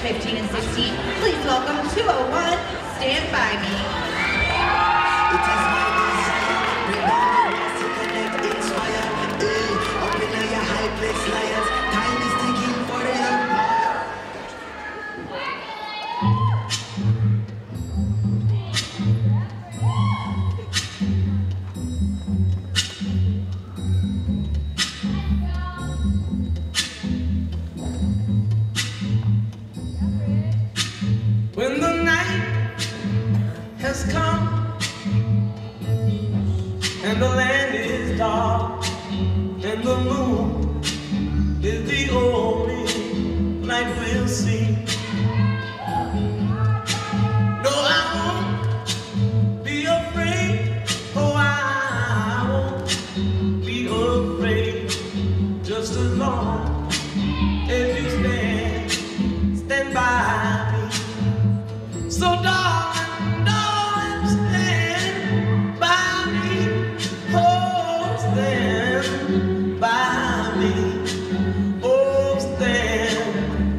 15 and 16. Please welcome 201, Stand By Me. It is my desire, remember us to connect, inspire. Up in your high place, lions. Time is ticking for the empire. When the night has come and the land is dark and the moon is the only light we'll see. No, I won't be afraid. Oh, I won't be afraid. Just as long as you stand by me. So darling, darling, stand by me. Oh, stand by me. Oh, stand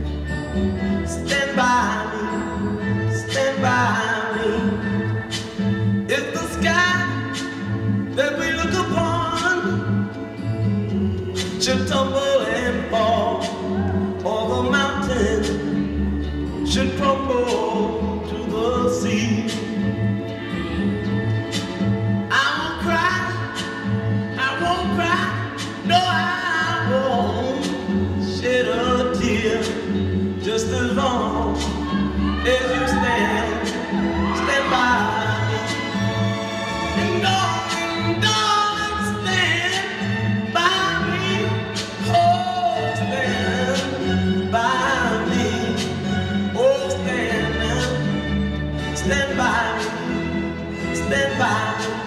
by me. Stand by me. If the sky that we look upon should tumble and fall, or the mountain should crumble to the sea, I won't cry, no, I won't shed a tear, just as long as you stand by me. And darling, stand by me, oh, stand by me, oh, stand by me, stand by me.